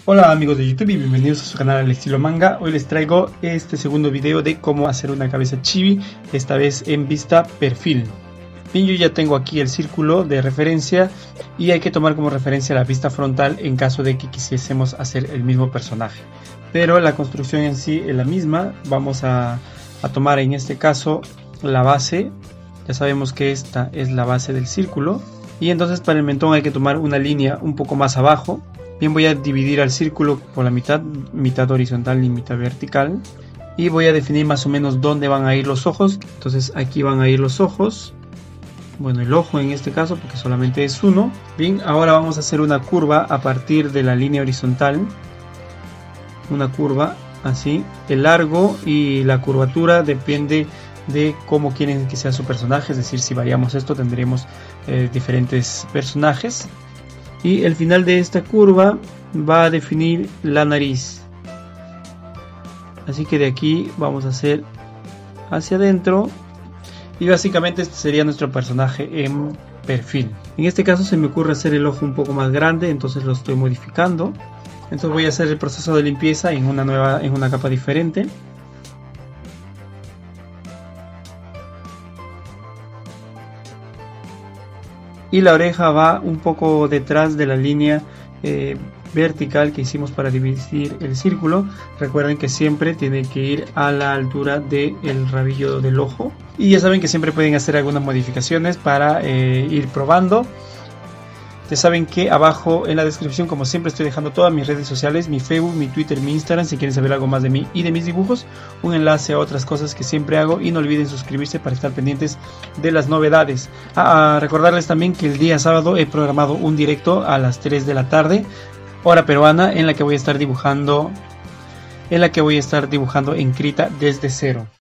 Hola amigos de YouTube y bienvenidos a su canal al estilo manga. Hoy les traigo este segundo video de cómo hacer una cabeza chibi, esta vez en vista perfil. Bien, yo ya tengo aquí el círculo de referencia y hay que tomar como referencia la vista frontal en caso de que quisiésemos hacer el mismo personaje. Pero la construcción en sí es la misma. Vamos a tomar en este caso la base. Ya sabemos que esta es la base del círculo. Y entonces para el mentón hay que tomar una línea un poco más abajo. Bien, voy a dividir al círculo por la mitad horizontal y mitad vertical. Y voy a definir más o menos dónde van a ir los ojos. Entonces aquí van a ir los ojos. Bueno, el ojo en este caso porque solamente es uno. Bien, ahora vamos a hacer una curva a partir de la línea horizontal. Una curva así. El largo y la curvatura depende de cómo quieren que sea su personaje. Es decir, si variamos esto tendremos diferentes personajes. Y el final de esta curva va a definir la nariz. Así que de aquí vamos a hacer hacia adentro. Y básicamente este sería nuestro personaje en perfil. En este caso se me ocurre hacer el ojo un poco más grande, entonces lo estoy modificando. Entonces voy a hacer el proceso de limpieza en una capa diferente. Y la oreja va un poco detrás de la línea vertical que hicimos para dividir el círculo. Recuerden que siempre tiene que ir a la altura del rabillo del ojo. Y ya saben que siempre pueden hacer algunas modificaciones para ir probando. Ya saben que abajo en la descripción, como siempre, estoy dejando todas mis redes sociales, mi Facebook, mi Twitter, mi Instagram, si quieren saber algo más de mí y de mis dibujos, un enlace a otras cosas que siempre hago, y no olviden suscribirse para estar pendientes de las novedades. Recordarles también que el día sábado he programado un directo a las 3 de la tarde, hora peruana, en la que voy a estar dibujando en Krita desde cero.